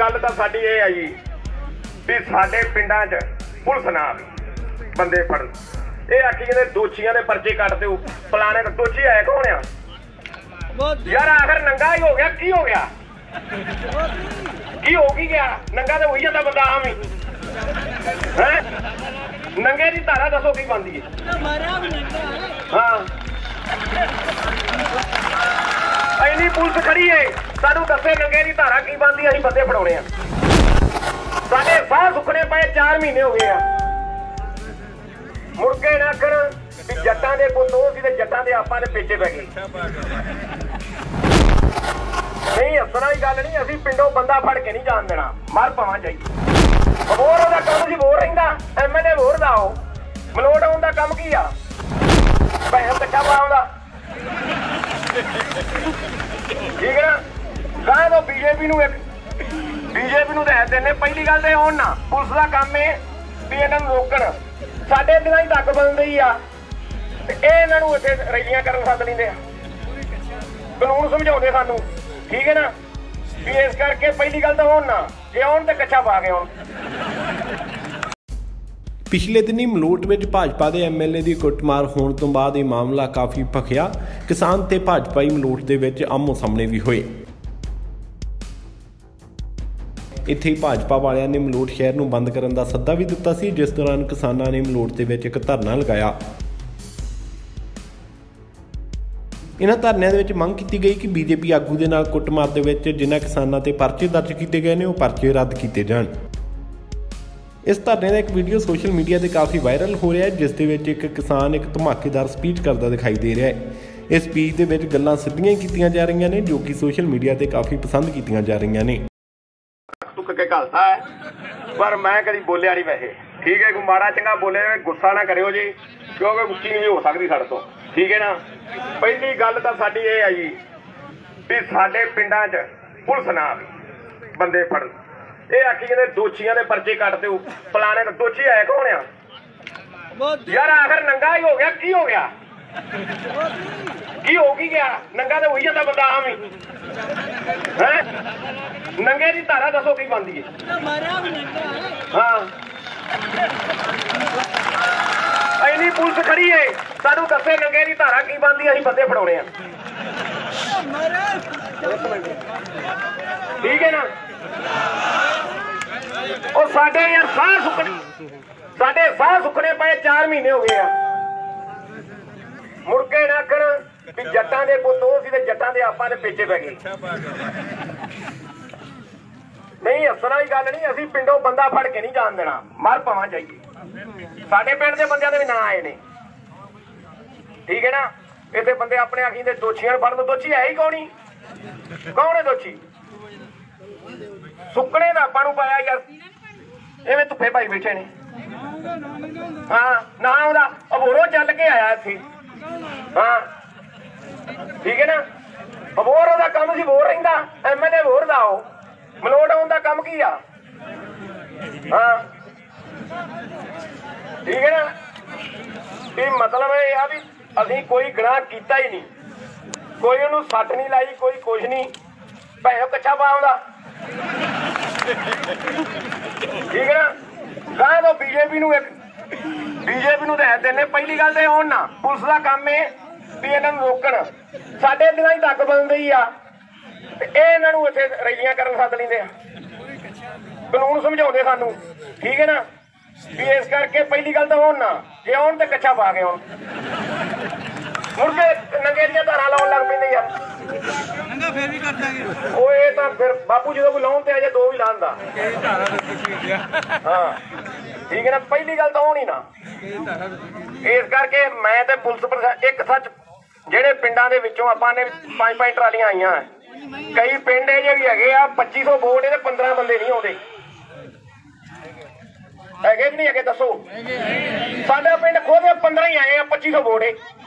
गल तां साडी इह है जी भी साडे पिंडां 'च पुलिस ना आवे बंदे फड़न। ये आखी कहते दोषियों के परचे कट दो फलाने का दोषी है कौन आ यार आखिर नंगा ही हो गया की हो गया की हो की गया नंगा तो वही जाता बंदा आम ही है नंगे की धारा दसो की बनती है। हाँ इन्नी पुलिस खड़ी है सानू दसे नंगे की धारा की बनती असीं बंदे फड़ाउणे आ साडे साह सुखने पे 4 महीने हो गए आ मुड़के ना कर जट्टां दे पुत्त ओह सी ते जट्टां दे आपां दे पेचे पै गए। नहीं हसण वाली गल नहीं असीं पिंडों बंदा फड़ के नहीं जान देना मर पावां चाहिए होर ओहदा कम सी होर रहिंदा MLA होर दा ओह मलोट आउण दा कम की आ भैन कच्चा पाउंदा ठीक है ना गां तो BJP नूं दैत देने पहली गल तो आउण ना पुलिस दा काम है भी इन्हां नूं रोकण साडे दिनां ही तक बदलदी आ ते इन्हां नूं इत्थे रैलियां करन सੱਦ लैंदे आ कानून समझाउंदे सानूं ठीक है ना भी इस करके पहली गल तो आउण ना जे आउण ते कच्चा पा के आउण। पिछले दिनी मलोट में भाजपा के MLA की कुटमार होने तो बाद यह मामला काफ़ी भखिया किसान ते भाजपाई मलोट के विच आमो सामने भी होए। इत्थे भाजपा वालियां ने मलोट शहर नूं बंद करन दा सद्दा भी दिता सी जिस दौरान किसानां ने मलोट दे विच एक धरना लगाया। इन्हां धरनिਆਂ ਦੇ ਵਿੱਚ ਮੰਗ ਕੀਤੀ गई कि BJP आगू ਦੇ ਨਾਲ ਕੁੱਟਮਾਰ ਦੇ ਵਿੱਚ ਜਿਨ੍ਹਾਂ ਕਿਸਾਨਾਂ ਤੇ ਪਰਚੇ ਦਰਜ ਕੀਤੇ ਗਏ ਨੇ ਉਹ ਪਰਚੇ ਰੱਦ ਕੀਤੇ ਜਾਣ। इस धरने का एक वीडियो सोशल मीडिया से काफ़ी वायरल हो रहा है जिस दे विच एक किसान एक धमाकेदार स्पीच करता दिखाई दे रहा है। इस स्पीच के विच गल्लां सिद्धियां कीतियां जा रही ने जो कि सोशल मीडिया से काफ़ी पसंद कीतियां जा रही ने। तुक के घलता है पर मैं कभी बोलिया नहीं वैसे ठीक है कोई माड़ा चंगा बोले गुस्सा ना करियो जी क्योंकि गुस्सी नहीं हो सकती साडे तो ठीक है ना। पहली गल तो साडी ये है जी भी साडे पिंडां 'च पुलिस ना आवे बंदे फड़न। ये आखी कहते दोषियों के परचे कट दो फलाने का दोषी है कौन आ यार आखिर नंगा ही हो गया की हो गया की हो की गया नंगा तो वही जाता बंदा आम ही है नंगे की धारा दसो की बनती है। हाँ इन्नी पुलिस खड़ी है सानू दसे नंगे की धारा की बनती असीं बंदे फड़ाउणे आ ठीक है ना। और साडे यार साह सुखने पे 4 महीने हो गए आ मुड़के ना कर जट्टां दे पुत्त ओह सी ते जट्टां दे आपां दे पेचे पै गए। नहीं हसण वाली गल नहीं असीं पिंडों बंदा फड़ के नहीं जान देना मर पावां चाहिए साडे पिंड दे बंदियां दे भी नां आए ने ठीक है ना। इत्थे बंदे अपने आखी दे दोषियां नूं फड़न दोषी है ही कौन है दोषी सुकने का आपां नूं पाया यार इवें धुप्पे पाई बैठे ने। हाँ ना आउंदा अबोरों चल के आया इत्थे। हाँ ठीक है ना अबोर ओहदा कम सी होर रहिंदा MLA होर दा ओह मलोट आउण दा कम की आ। हाँ ठीक है ना ये मतलब ये आ भी असीं कोई गुनाह कीता ही नहीं कोई उहनूं सੱਟ नहीं लाई कोई कुछ नहीं भैणों कच्चा पाउंदा ठीक है ना। गां तो BJP नूं दैत देने पहली गल तो आउण ना पुलिस का काम है भी इन्हां नूं रोकण साडे दिनां ही तक बदलदी आ ते इन्हां नूं इत्थे रैलियां करन सੱਦ लैंदे आ कानून समझाउंदे सानूं ठीक है ना भी इस करके पहली गल तो आउण ना जे आउण ते कच्चा पा के आउण मुड़के नंगे दियां धारां लाउण लग पैंदे यार नंगा फिर भी कर दांगे ओह ये तां फिर बापू जो कोई लाउण ते अजे 2 भी लांदा। हाँ ठीक है ना पहली गल तो आउण ही ना इस करके मैं ते पुलिस प्रशासन एक सच ਜਿਹੜੇ ਪਿੰਡਾਂ ਦੇ ਵਿੱਚੋਂ ਆਪਾਂ ਨੇ 5-5 ਟਰਾਲੀਆਂ ਆਈਆਂ ਕਈ ਪਿੰਡ ਇਹ ਵੀ ਹੈਗੇ ਆ 2500 ਵੋਟ ਤੇ 15 ਬੰਦੇ ਨਹੀਂ ਆਉਂਦੇ ਹੈਗੇ ਕਿ ਨਹੀਂ ਹੈਗੇ ਦੱਸੋ ਸਾਡਾ ਪਿੰਡ ਖੁਦ 15 ਹੀ ਆਏ ਆ 2500 ਵੋਟ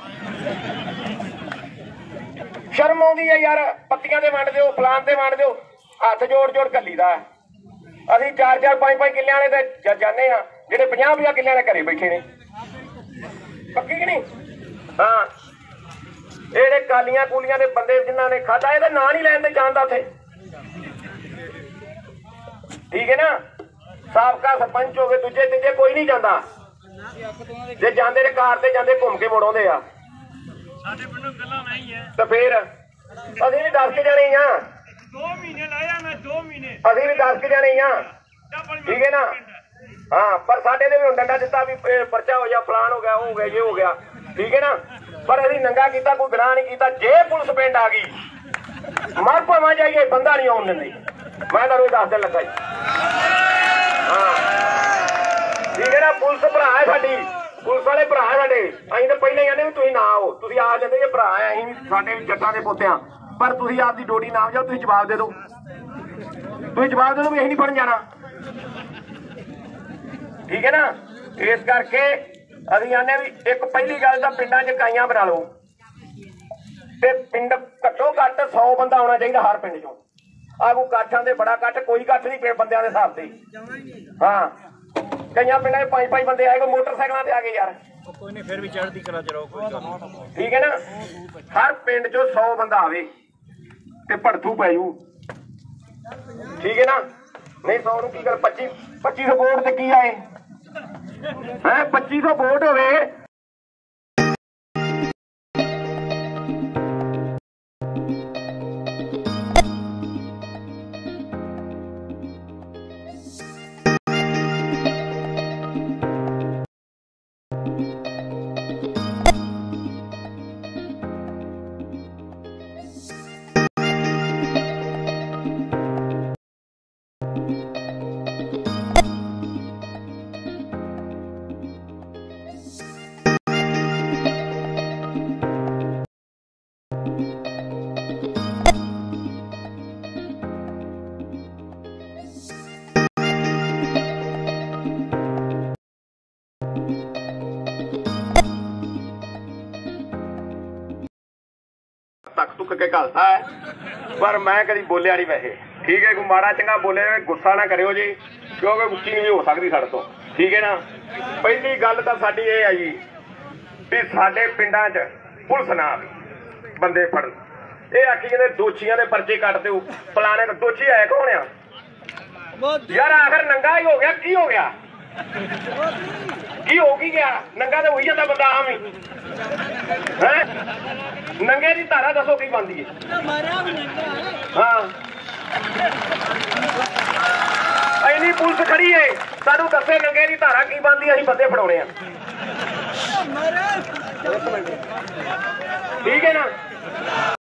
ਸ਼ਰਮ ਆਉਂਦੀ ਹੈ ਯਾਰ ਪੱਤੀਆਂ ਤੇ ਵੰਡ ਦਿਓ ਫਲਾਨ ਤੇ ਵੰਡ ਦਿਓ ਹੱਥ ਜੋੜ ਘੱਲੀ ਦਾ ਅਸੀਂ 4-4 5-5 ਕਿੱਲਿਆਂ ਵਾਲੇ ਤੇ ਜਾਂਦੇ ਆ ਜਿਹੜੇ 50-50 ਕਿੱਲਿਆਂ ਦੇ ਘਰੇ ਬੈਠੇ ਨੇ ਪੱਕੀ ਕਿ ਨਹੀਂ। ਹਾਂ ਇਹ ਕਾਲੀਆਂ ਕੂਲੀਆਂ ਦੇ ਬੰਦੇ ਜਿਨ੍ਹਾਂ ਨੇ ਖਾਧਾ ਇਹਦਾ ਨਾਂ ਨਹੀਂ ਲੈਣ ਦੇ ਜਾਣਦਾ ਉੱਥੇ ठीक है ना। साबका सरपंच हो गए, दूजे तीजे कोई नहीं जाता। जे जाते ने कार से जाते घूम के मुड़ आउंदे आ। तो फिर असीं भी दस के जाने ही हाँ, 2 महीने लाया मैं 2 महीने असीं भी दस के जाने ही हाँ, ठीक है ना। हाँ, पर साडे ने भी हुण डंडा दिता भी पर्चा हो गया, फलान हो गया, वो हो गया, ये हो गया, ठीक है ना। पर असीं नंगा कीता, कोई गुनाह नहीं कीता। जे पुलिस पिंड आ गई मर भावें जाइए, बंदा नहीं आउण दिंदी। मैं तुहानूं दस दिन लगा जी। हाँ, ठीक है ना। पुलिस भरा है साडी, पुलिस वाले भरा है साडे। असीं तो पहले कहंदे भी तुसीं ना आओ, तुसीं आ जांदे जे भरा है, असीं भी साडे भी जट्टां दे पुੱਤ आ। पर तुसीं आपदी डोडी ना जाओ, तुसीं जवाब दे दो, तुसीं जवाब दे दो भी असीं नहीं फड़न जाना, ठीक है ना। इस करके असीं आने भी एक पहली गल तां पिंडां 'च इकाइयां बना लो ते पिंड घट्टो घੱਟ 100 बंदा होना चाहिए हर पिंड 'चों। आगू काठां दे बड़ा कट्ठ, कोई कट्ठ नहीं बंदियां दे हिसाब से। हाँ, कई पिंडां 'च 5-5 बंदे आए, कोई मोटरसाइकिलों ते आ गए यार, कोई नहीं, फिर भी चढ़दी कला च रहो, ठीक है ना। हर पिंड 'चों 100 बंदा आवे ते भड़थू पै जू, ठीक है ना। नहीं 100 नूं की गल 2500 वोट ते की आए है, 2500 वोट होवे। तक तुक के घलता है, पर मैं कभी बोलिया नहीं वैसे, ठीक है। कोई माड़ा चंगा बोले गुस्सा ना करियो जी, क्योंकि गुस्सी नहीं हो सकती साडे तो, ठीक है ना। पहली गल तां साडी ये है जी भी साडे पिंडां 'च पुलिस ना आवे बंदे फड़न। ये आखी कहते दोषियां दे पर्चे कट दो, फलाने का दोषी है कौन आ यार, आखिर नंगा ही हो गया, की हो गया, की हो की गया, नंगा तो होई जांदा बंदा आम ही है। नंगे की धारा दसो की बनती है। हाँ, इन्नी पुलिस खड़ी है, सानू दसे नंगे की धारा की बनती, असीं बंदे फड़ाउणे आ, ठीक है ना।